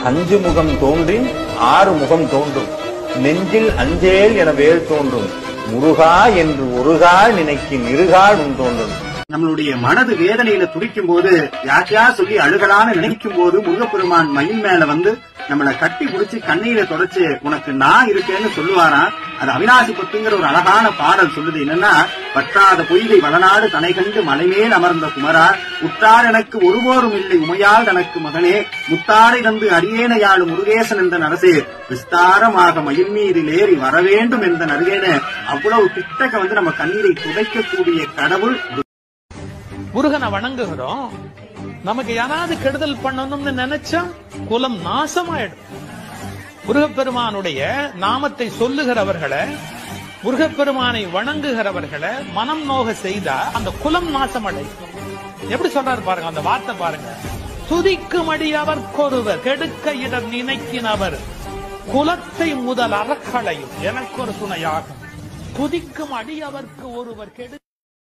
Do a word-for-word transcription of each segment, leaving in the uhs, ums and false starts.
அஞ்சு முகம் தோன்றி ஆறு முகம் தோன்றும், நெஞ்சில் அஞ்சேல் என வேல் தோன்றும், முருகா என்று ஒருகா நினைக்கும் இருகால் உன் தோன்றும். நம்மளுடைய மனது வேதனையில துடிக்கும் போது யாக்கையா சொல்லி அழுகலான்னு நினைக்கும் போது முருகப்பெருமான் மயில் மேல வந்து நம்மளை கட்டி பிடிச்சி கண்ணீரை தொடச்சு உனக்கு நான் இருக்கேன்னு சொல்லுவாராம். அது அவிநாசி பத்துங்கிற ஒரு அழகான பாடல் சொல்லுது. என்னன்னா, பற்றாத பொய்கை வளநாடு தனை கண்டு மலைமேல் அமர்ந்த குமரா, உற்றார் எனக்கு ஒருபோரும் இல்லை உமையால் தனக்கு மகனே, முத்தாரை தந்து அடியேனையாளு முருகேசன் என்ற நரசே, விஸ்தாரமாக மயில் மீதில் ஏறி வரவேண்டும் என்ற நருகேன அவ்வளவு கிட்டக்க வந்து நம்ம கண்ணீரை துடைக்கக்கூடிய கடவுள் முருகனை வணங்குகிறோம். நமக்கு யாராவது கெடுதல் பண்ணணும்னு நினைச்சா குலம் நாசமாயிடும். முருகப்பெருமானுடைய நாமத்தை சொல்லுகிறவர்களை, முருகப்பெருமானை வணங்குகிறவர்களை மனம் நோக செய்தா அந்த குலம் நாசமடையும். எப்படி சொல்றாரு பாருங்க, அந்த வார்த்தை பாருங்க. துதிக்கும் அடியவர் கொருவர் கெடுக்க இடர் நினைக்கினவர் குலத்தை முதல் அறக்களையும் எனக்கு ஒரு துணையாகும். துதிக்கும் அடியவர்க்கு ஒருவர் கெடு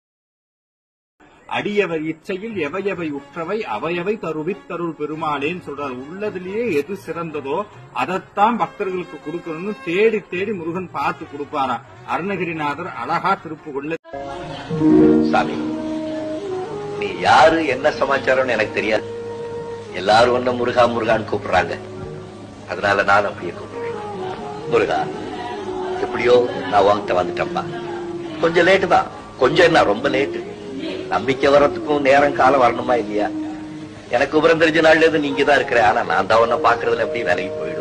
அடியவர் இச்சையில் எவையவை உற்றவை அவையவை தருவித்தருள் பெருமானேன்னு சொல்றாரு. உள்ளதிலேயே எது சிறந்ததோ அதைத்தான் பக்தர்களுக்கு கொடுக்கணும்னு தேடி தேடி முருகன் பார்த்து கொடுப்பாரா. அருணகிரிநாதர் அழகா திருப்பு கொள்ள. சாமி, நீ யாரு என்ன சமாச்சாரம்னு எனக்கு தெரியாது. எல்லாரும் ஒன்னும் முருகா முருகான்னு கூப்பிடுறாங்க, அதனால நான் அப்படியே கூப்பிடுறேன். முருகா, எப்படியோ நான் உங்ககிட்ட வந்துட்டேன்பா. கொஞ்சம் லேட்டு தான், கொஞ்சம் என்ன ரொம்ப லேட்டு. நம்பிக்கை வர்றதுக்கும் நேரம் காலம் வரணுமா இல்லையா? எனக்கு உபரம் தெரிஞ்ச நாள்ல இருந்து நீங்க தான் இருக்கிற. ஆனா நான் தான் ஒன்ன பாக்குறதுல எப்படி விலகி போயிடும்.